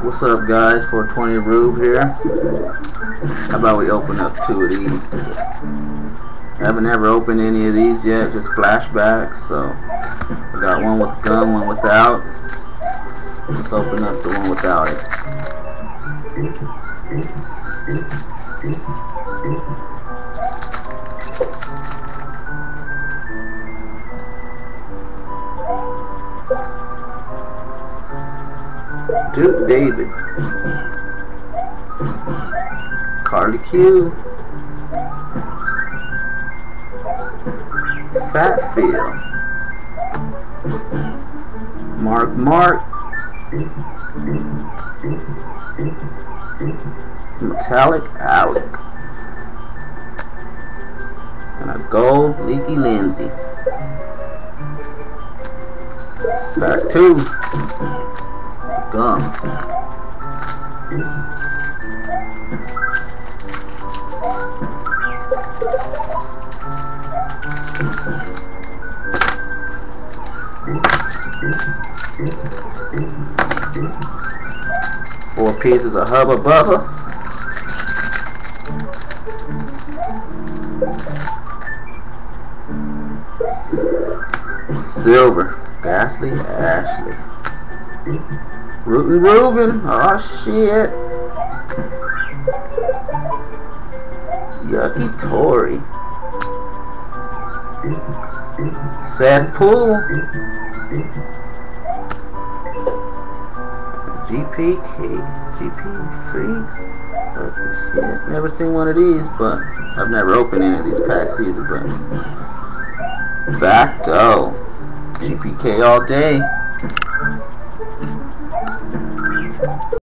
What's up, guys? 420 Rube here. How about we open up 2 of these? Haven't ever opened any of these yet, just flashbacks. So we got one with a gun, one without. Let's open up the one without it. Duke David, Carly Q, Fatfield, Mark, Metallic Alec, and a gold Leaky Lindsay. Pack 2. Gum. Four pieces of HUBBA BUBBA. Silver, Ghastly Ashley. Rootin' Reuben, oh shit. Yucky Tory. Sad Pool. GP Freaks. What the shit? Never seen one of these, but I've never opened any of these packs either, but Back Dough. GPK all day.